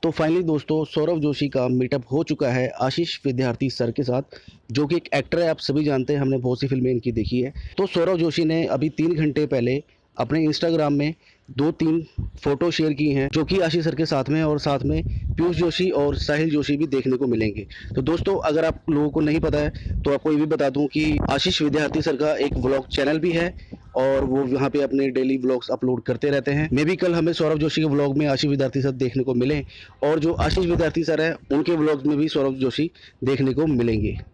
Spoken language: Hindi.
तो फाइनली दोस्तों सौरव जोशी का मीटअप हो चुका है आशीष विद्यार्थी सर के साथ, जो कि एक एक्टर है। आप सभी जानते हैं, हमने बहुत सी फिल्में इनकी देखी है। तो सौरव जोशी ने अभी 3 घंटे पहले अपने इंस्टाग्राम में 2-3 फ़ोटो शेयर की हैं, जो कि आशीष सर के साथ में, और साथ में पीयूष जोशी और साहिल जोशी भी देखने को मिलेंगे। तो दोस्तों, अगर आप लोगों को नहीं पता है तो आपको ये भी बता दूं कि आशीष विद्यार्थी सर का एक व्लॉग चैनल भी है और वो यहाँ पे अपने डेली व्लॉग्स अपलोड करते रहते हैं। मे भी कल हमें सौरव जोशी के व्लॉग में आशीष विद्यार्थी सर देखने को मिले, और जो आशीष विद्यार्थी सर है उनके व्लॉग में भी सौरव जोशी देखने को मिलेंगे।